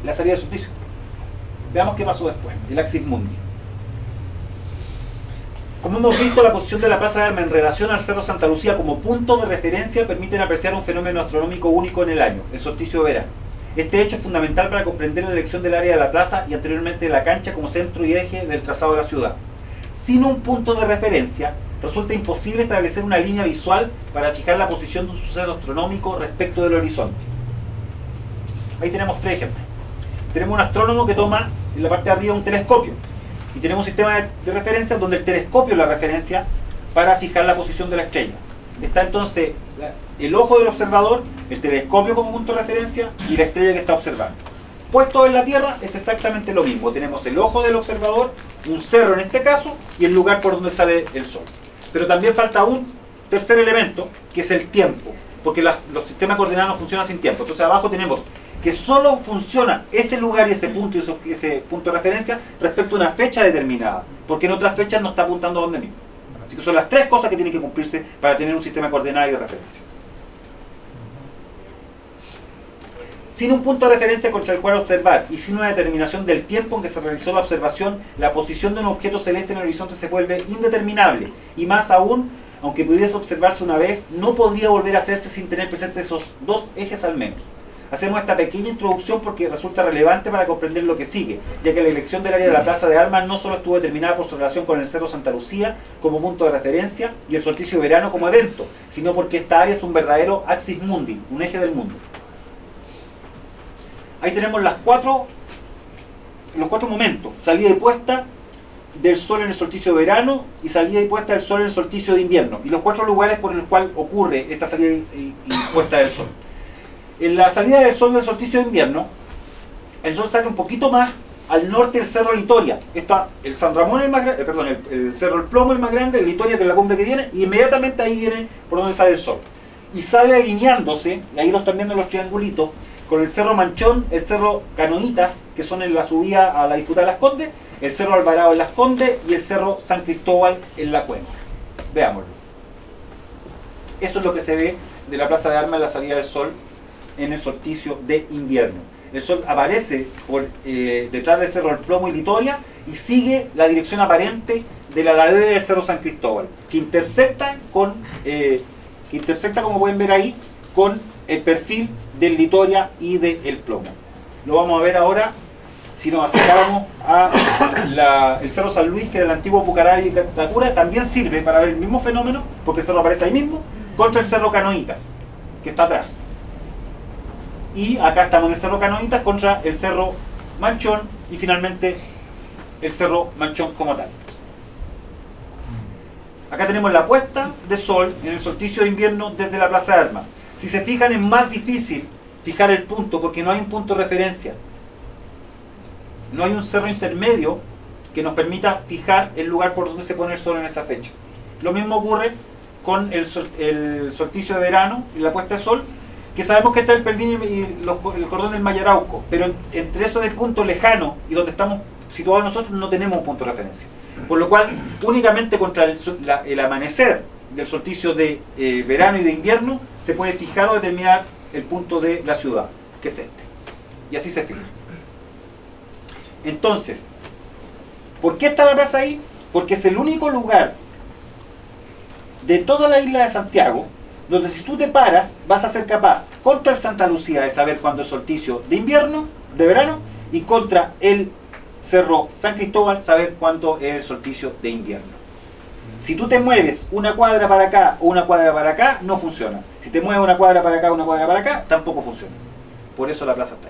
la salida del solsticio. Veamos qué pasó después, el Axis Mundi. Como hemos visto, la posición de la Plaza de Armas en relación al Cerro Santa Lucía como punto de referencia permiten apreciar un fenómeno astronómico único en el año, el solsticio de verano. Este hecho es fundamental para comprender la elección del área de la plaza y anteriormente de la cancha como centro y eje del trazado de la ciudad. Sin un punto de referencia, resulta imposible establecer una línea visual para fijar la posición de un suceso astronómico respecto del horizonte. Ahí tenemos tres ejemplos. Tenemos un astrónomo que toma en la parte de arriba un telescopio y tenemos un sistema de referencia donde el telescopio es la referencia para fijar la posición de la estrella. Está entonces el ojo del observador, el telescopio como punto de referencia y la estrella que está observando. Puesto en la Tierra es exactamente lo mismo. Tenemos el ojo del observador, un cerro en este caso, y el lugar por donde sale el sol. Pero también falta un tercer elemento, que es el tiempo, porque los sistemas coordenados no funcionan sin tiempo. Entonces abajo tenemos que solo funciona ese lugar y ese punto de referencia respecto a una fecha determinada, porque en otras fechas no está apuntando a donde mismo. Así que son las tres cosas que tienen que cumplirse para tener un sistema coordenado y de referencia. Sin un punto de referencia contra el cual observar y sin una determinación del tiempo en que se realizó la observación, la posición de un objeto celeste en el horizonte se vuelve indeterminable, y más aún, aunque pudiese observarse una vez, no podría volver a hacerse sin tener presentes esos dos ejes al menos. Hacemos esta pequeña introducción porque resulta relevante para comprender lo que sigue, ya que la elección del área de la Plaza de Armas no solo estuvo determinada por su relación con el Cerro Santa Lucía como punto de referencia y el solsticio de verano como evento, sino porque esta área es un verdadero axis mundi, un eje del mundo. Ahí tenemos los cuatro momentos: salida y puesta del sol en el solsticio de verano y salida y puesta del sol en el solsticio de invierno, y los cuatro lugares por los cuales ocurre esta salida y puesta del sol. En la salida del sol del solsticio de invierno, el sol sale un poquito más al norte del Cerro Litoria. Está el San Ramón, el Cerro El Plomo, el más grande, el Litoria, que es la cumbre que viene, y inmediatamente ahí viene por donde sale el sol. Y sale alineándose, y ahí lo están viendo los triangulitos, con el Cerro Manchón, el Cerro Canoitas, que son en la subida a la disputa de Las Condes, el Cerro Alvarado en Las Condes y el Cerro San Cristóbal en la Cuenca. Veámoslo. Eso es lo que se ve de la Plaza de Armas en la salida del sol en el solsticio de invierno. El sol aparece detrás del Cerro El Plomo y Litoria y sigue la dirección aparente de la ladera del Cerro San Cristóbal, que intersecta, como pueden ver ahí, con el perfil del Litoria y del Plomo. Lo vamos a ver ahora si nos acercáramos a el Cerro San Luis, que era el antiguo Pucará y Catacura. También sirve para ver el mismo fenómeno, porque el cerro aparece ahí mismo, contra el Cerro Canoitas, que está atrás. Y acá estamos en el Cerro Canoitas contra el Cerro Manchón y finalmente el Cerro Manchón como tal. Acá tenemos la puesta de sol en el solsticio de invierno desde la Plaza de Armas. Si se fijan, es más difícil fijar el punto porque no hay un punto de referencia. No hay un cerro intermedio que nos permita fijar el lugar por donde se pone el sol en esa fecha. Lo mismo ocurre con el solsticio de verano y la puesta de sol, que sabemos que está el Pelvín y el cordón del Mayarauco, pero entre esos de punto lejano y donde estamos situados nosotros no tenemos un punto de referencia. Por lo cual, únicamente contra el amanecer del solsticio de verano y de invierno se puede fijar o determinar el punto de la ciudad, que es este. Y así se fija. Entonces, ¿por qué está la plaza ahí? Porque es el único lugar de toda la isla de Santiago donde si tú te paras vas a ser capaz contra el Santa Lucía de saber cuándo es solsticio de invierno, de verano, y contra el Cerro San Cristóbal saber cuándo es el solsticio de invierno. Si tú te mueves una cuadra para acá o una cuadra para acá, no funciona. Si te mueves una cuadra para acá o una cuadra para acá, tampoco funciona. Por eso la plaza está ahí.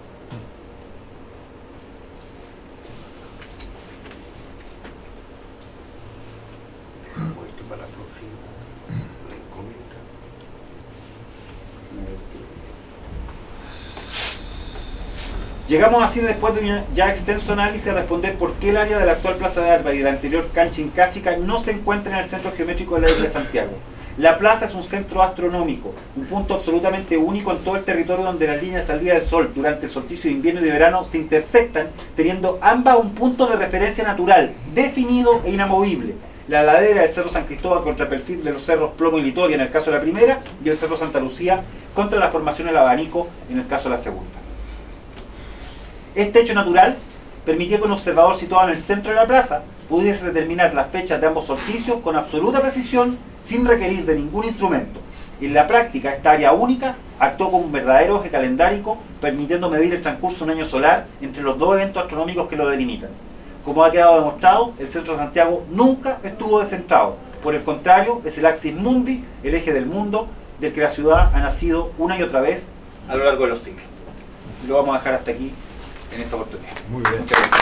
Llegamos así, después de un ya extenso análisis, a responder por qué el área de la actual Plaza de Armas y de la anterior cancha incásica no se encuentra en el centro geométrico de la isla de Santiago. La plaza es un centro astronómico, un punto absolutamente único en todo el territorio donde las líneas de salida del sol durante el solsticio de invierno y de verano se intersectan, teniendo ambas un punto de referencia natural, definido e inamovible. La ladera del Cerro San Cristóbal contra el perfil de los cerros Plomo y Litoria en el caso de la primera, y el Cerro Santa Lucía contra la formación del Abanico en el caso de la segunda. Este hecho natural permitía que un observador situado en el centro de la plaza pudiese determinar las fechas de ambos solsticios con absoluta precisión sin requerir de ningún instrumento. En la práctica, esta área única actuó como un verdadero eje calendárico, permitiendo medir el transcurso de un año solar entre los dos eventos astronómicos que lo delimitan. Como ha quedado demostrado, el centro de Santiago nunca estuvo descentrado. Por el contrario, es el axis mundi, el eje del mundo, del que la ciudad ha nacido una y otra vez a lo largo de los siglos. Lo vamos a dejar hasta aquí en esta oportunidad. Muy bien. Muchas gracias.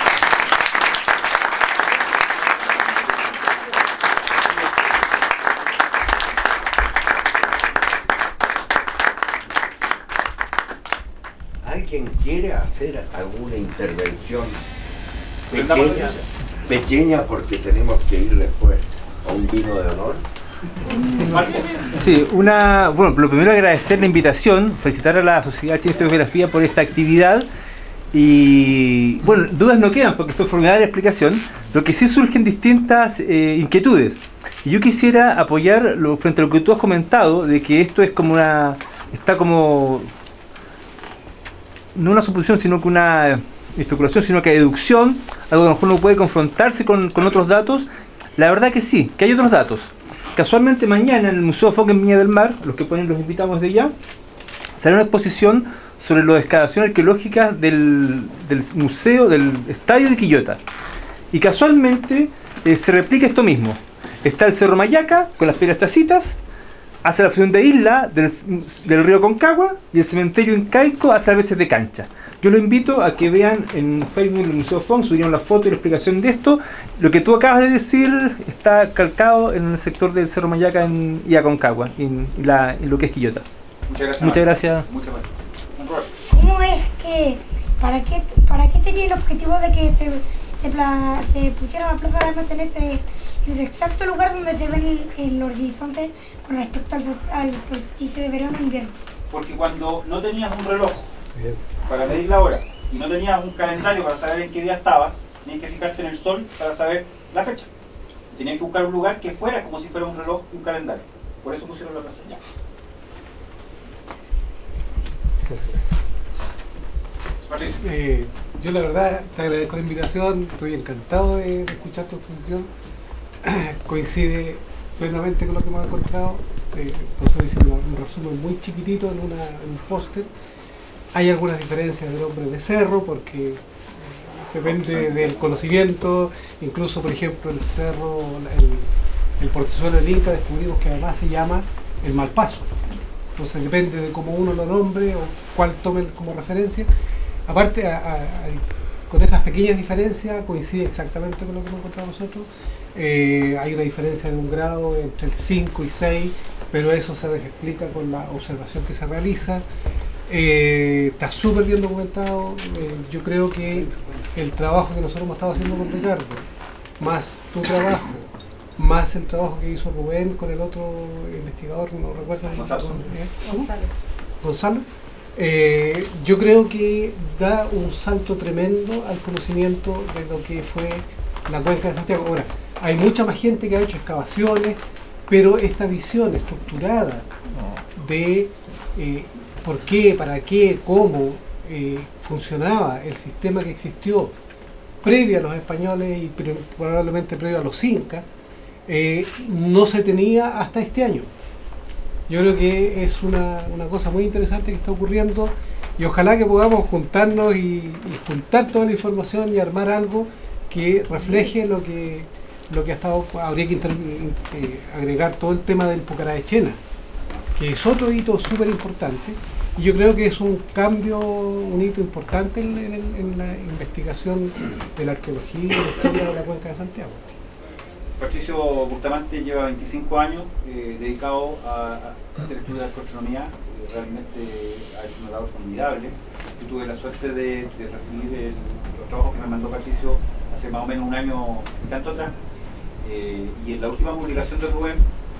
¿Alguien quiere hacer alguna intervención Prendamos la pequeña? luz. Pequeña porque tenemos que ir después a un vino de honor. Marco. Sí, bueno, lo primero agradecer la invitación, felicitar a la Sociedad Chilena de Geografía por esta actividad y, bueno, dudas no quedan porque fue formidable la explicación. Lo que sí surgen distintas inquietudes. Y yo quisiera apoyar frente a lo que tú has comentado, de que esto es como está como, no una suposición, sino que una especulación, sino que deducción, algo que a lo mejor no puede confrontarse con otros datos. La verdad que sí, que hay otros datos. Casualmente mañana en el Museo Foc en Viña del Mar, los invitamos de allá, será una exposición sobre las excavaciones arqueológicas del museo, del estadio de Quillota. Y casualmente se replica esto mismo. Está el Cerro Mayaca con las piedras tacitas, hace la fusión de isla del río Concagua, y el cementerio incaico hace a veces de cancha. Yo los invito a que vean en Facebook del Museo Foc, subieron la foto y la explicación de esto. Lo que tú acabas de decir está calcado en el sector del Cerro Mayaca y Aconcagua, en lo que es Quillota. Muchas gracias. Muchas gracias. Muchas gracias. Roberto. ¿Cómo es que, para qué tenía el objetivo de que se pusiera la plaza de armas en el exacto lugar donde se ven el horizonte con respecto al solsticio de verano e invierno? Porque cuando no tenías un reloj para medir la hora y no tenías un calendario para saber en qué día estabas, tenías que fijarte en el sol para saber la fecha. Tenías que buscar un lugar que fuera como si fuera un reloj y un calendario. Por eso pusieron la plaza. Ya. Patricio. Yo la verdad te agradezco la invitación, estoy encantado de escuchar tu exposición. Coincide plenamente con lo que hemos encontrado. El profesor hizo un resumen muy chiquitito en un póster. Hay algunas diferencias del hombre de cerro porque depende del conocimiento. Incluso, por ejemplo, el cerro, el portezuelo del Inca, descubrimos que además se llama el Malpaso. Entonces depende de cómo uno lo nombre o cuál tome como referencia. Aparte, con esas pequeñas diferencias coincide exactamente con lo que hemos encontrado nosotros. Hay una diferencia de un grado entre el 5 y 6, pero eso se explica con la observación que se realiza. Está súper bien documentado. Yo creo que el trabajo que nosotros hemos estado haciendo con Ricardo, más tu trabajo, más el trabajo que hizo Rubén con el otro investigador, no recuerdo, Gonzalo, yo creo que da un salto tremendo al conocimiento de lo que fue la cuenca de Santiago. Ahora, hay mucha más gente que ha hecho excavaciones, pero esta visión estructurada de por qué, para qué, cómo funcionaba el sistema que existió previo a los españoles y probablemente previo a los incas, no se tenía hasta este año. Yo creo que es una cosa muy interesante que está ocurriendo y ojalá que podamos juntarnos y juntar toda la información y armar algo que refleje lo que ha estado. Habría que agregar todo el tema del Pucará de Chena, que es otro hito súper importante, y yo creo que es un cambio, un hito importante en la investigación de la arqueología y de la historia de la cuenca de Santiago. Patricio Bustamante lleva 25 años dedicado a hacer estudios de astronomía. Realmente ha hecho una labor formidable. Yo tuve la suerte de recibir los trabajos que me mandó Patricio hace más o menos un año y tanto atrás. Y en la última publicación de Rubén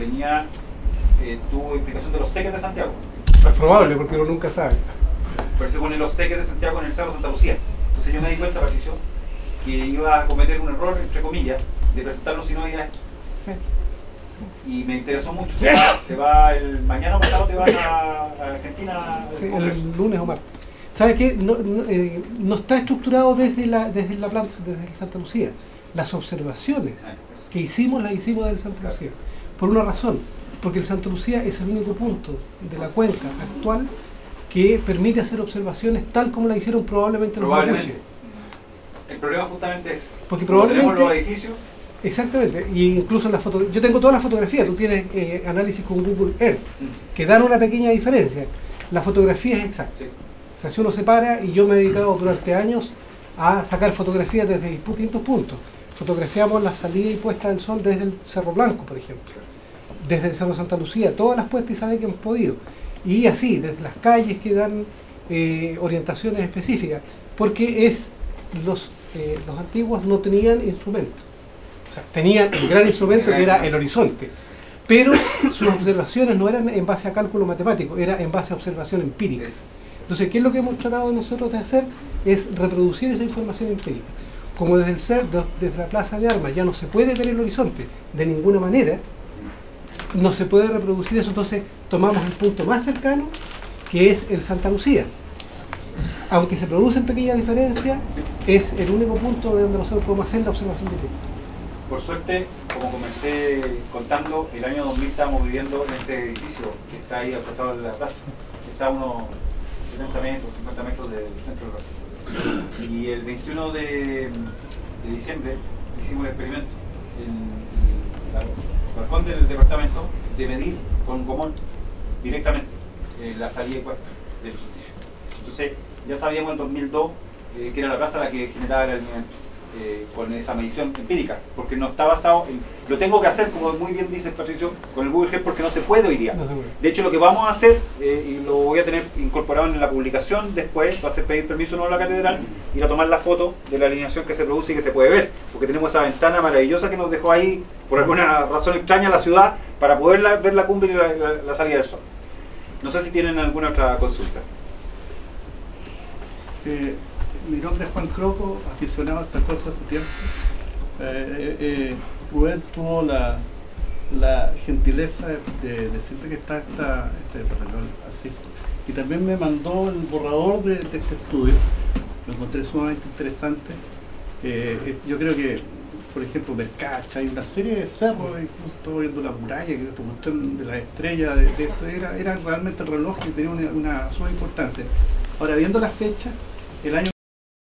tuvo explicación de los seques de Santiago. Es probable, porque uno nunca sabe. Por eso se pone los seques de Santiago en el Cerro Santa Lucía. Entonces yo me di cuenta, Patricio, que iba a cometer un error, entre comillas, de presentarlo si no había esto. Y me interesó mucho. Mañana o pasado te vas a Argentina. Sí, el lunes o martes. ¿Sabe qué? No está estructurado desde la planta, desde el Santa Lucía. Las observaciones que hicimos las hicimos del Santa Lucía. Por una razón, porque el Santa Lucía es el único punto de la cuenca actual que permite hacer observaciones tal como la hicieron probablemente los mapuches. El problema justamente es porque probablemente tenemos los edificios. Exactamente, y incluso en la foto, yo tengo todas las fotografías, tú tienes análisis con Google Earth, que dan una pequeña diferencia. La fotografía es exacta. Sí. O sea, si uno se para, y yo me he dedicado durante años a sacar fotografías desde distintos puntos. Fotografiamos la salida y puesta del sol desde el Cerro Blanco, por ejemplo, desde el Cerro Santa Lucía, todas las puestas y salidas que hemos podido. Y así, desde las calles que dan orientaciones específicas, porque los antiguos no tenían instrumentos. O sea, tenían el gran instrumento que era el horizonte, pero sus observaciones no eran en base a cálculo matemático, era en base a observación empírica. Entonces, ¿qué es lo que hemos tratado nosotros de hacer? Es reproducir esa información empírica. Como desde la Plaza de Armas ya no se puede ver el horizonte de ninguna manera, no se puede reproducir eso, entonces tomamos el punto más cercano, que es el Santa Lucía. Aunque se producen pequeñas diferencias, es el único punto de donde nosotros podemos hacer la observación de tiempo. Por suerte, como comencé contando, el año 2000 estábamos viviendo en este edificio que está ahí al costado de la plaza, que está a unos 70 metros, 50 metros del centro del Brasil. Y el 21 de diciembre hicimos el experimento en el balcón del departamento de medir con gomón directamente la salida y puesta del solsticio. Entonces ya sabíamos en 2002 que era la plaza la que generaba el alimento. Con esa medición empírica, porque no está basado en... Lo tengo que hacer, como muy bien dice Patricio, con el Google Earth, porque no se puede hoy día. De hecho, lo que vamos a hacer, y lo voy a tener incorporado en la publicación después, va a ser pedir permiso nuevo a la catedral, ir a tomar la foto de la alineación que se produce y que se puede ver, porque tenemos esa ventana maravillosa que nos dejó ahí, por alguna razón extraña, la ciudad, para poder ver la cumbre y la salida del sol. No sé si tienen alguna otra consulta. Mi nombre es Juan Croco, aficionado a estas cosas hace tiempo. Rubén tuvo la gentileza de decirme que está este reloj así. Y también me mandó el borrador de este estudio. Lo encontré sumamente interesante. Yo creo que, por ejemplo, Mercacha, hay una serie de cerros, incluso estoy viendo la muralla, que esta cuestión de la estrella de esto era realmente el reloj que tenía una suma importancia. Ahora, viendo la fecha, el año